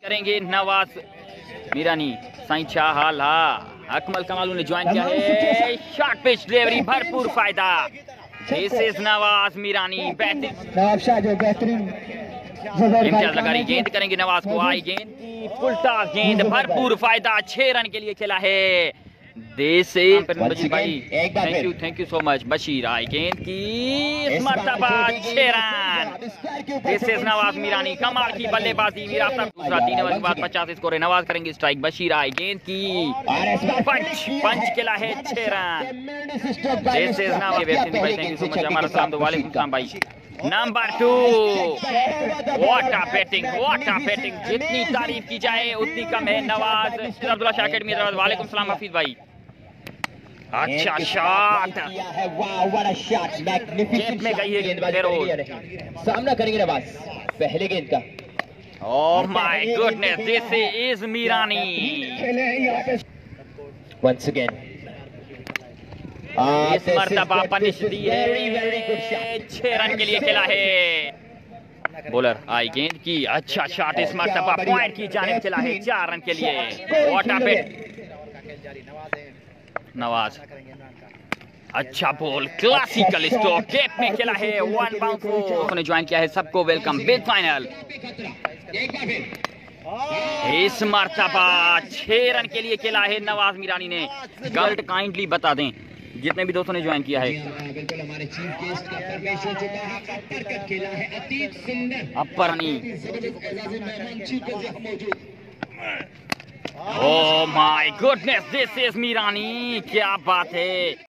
करेंगे नवाज मिरानी साईं शाह हाला अकमल कमालू ने ज्वाइन किया है। शॉर्ट पिच डिलीवरी भरपूर फायदा। दिस इज नवाज मिरानी बेहतरीन इम्तियाज लगा रही गेंद करेंगे नवाज को। आई गेंद की फुल टॉस गेंद भरपूर फायदा 6 रन के लिए खेला है। देश बशीर भाई thank you so much Bashir. आई गेंद की इस मर्तबा 6 रन। दिस इज नवाज मिरानी कमाल की बल्लेबाजी। दूसरा 3 ओवर के बाद 50 स्कोर है। नवाज करेंगे स्ट्राइक। बशीर आई गेंद की पंच खेला है 6 रन। दिस इज नवाज भाई थैंक यू सो मच। हमारा सलाम दो वालेकुम सलाम भाई। नंबर 2 व्हाट अ बैटिंग जितनी तारीफ की जाए उतनी कम है। नवाज अब्दुल्ला शाह अकेडमी वालेकुम सलाम हफीज भाई। अच्छा शॉट में गई है सामना करेंगे नवाज पहले गेंद का। Oh my goodness this is Mirani. Once again इस मर्तबा पनिश दी है। 6 रन के लिए खेला है। बॉलर आई गेंद की अच्छा शॉट इस मर्तबा पॉइंट की जानिब खेला है 4 रन के लिए। व्हाट अ बैट नवाज अच्छा बॉल क्लासिकल स्ट्रोक गैप में खेला है। 1 बाउंस ने ज्वाइन किया है सबको वेलकम बिग फाइनल। इस मर्तबा 6 रन के लिए खेला है नवाज मिरानी ने। गर्ल्ड काइंडली बता दें जितने भी दोस्तों ने ज्वाइन किया है। बिल्कुल हमारे चीफ गेस्ट का प्रवेश हो चुका है। अपर कट खेला है अतीत सुंदर अपरनी। Oh my goodness this is Mirani क्या बात है।